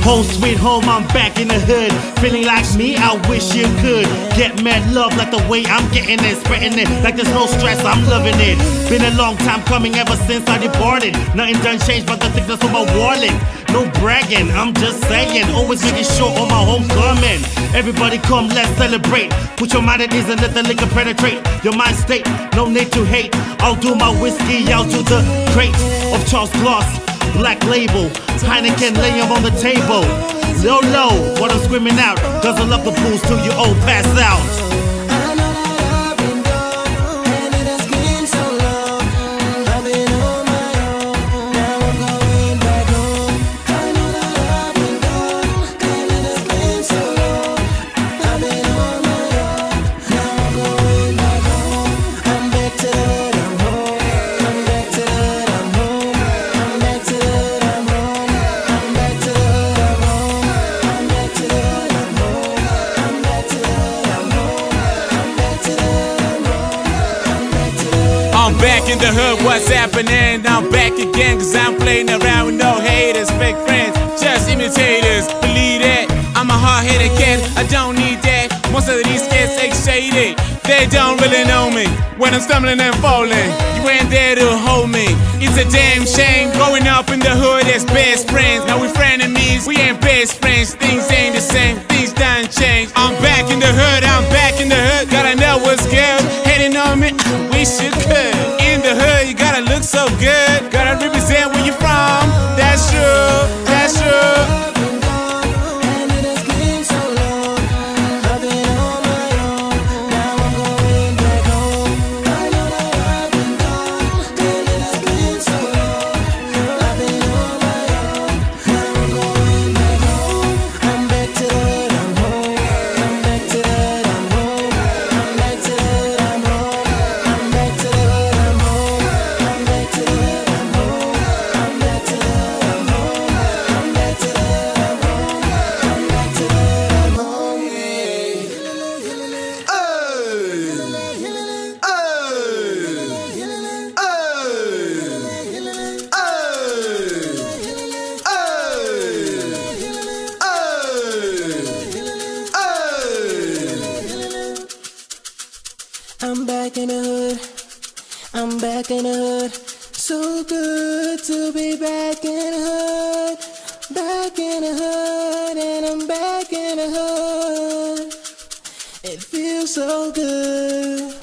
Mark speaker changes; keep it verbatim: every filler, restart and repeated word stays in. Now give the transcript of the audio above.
Speaker 1: Home sweet home, I'm back in the hood. Feeling like me, I wish you could. Get mad love like the way I'm getting it. Spreading it like there's no stress, I'm loving it. Been a long time coming ever since I departed. Nothing done changed but the thickness of my wallet. No bragging, I'm just saying. Always making sure on my homecoming. Everybody come, let's celebrate. Put your mind at ease and let the liquor penetrate your mind state, no need to hate. I'll do my whiskey, I'll do the crate of Charles Gloss, Black Label, Heineken, lay 'em on the table. Low, low, what I'm screaming out, guzzle up the booze till you all pass out.
Speaker 2: I'm back in the hood, what's happening? I'm back again, cause I'm playing around with no haters, fake friends, just imitators. Believe that, I'm a hard-headed cat, I don't need that. Most of these cats act shady, they don't really know me. When I'm stumbling and falling, you ain't there to hold me. It's a damn shame, growing up in the hood as best friends. Now we frenemies, we ain't best friends. Things ain't the same, things done change. I'm back in the hood, I'm back in the hood. Gotta know what's good, hating on me, wish you could. In the hood, you gotta look so good. Gotta represent where you're from, that's true, that's true.
Speaker 3: I'm back in the hood, I'm back in the hood. So good to be back in the hood, back in the hood, and I'm back in the hood. It feels so good.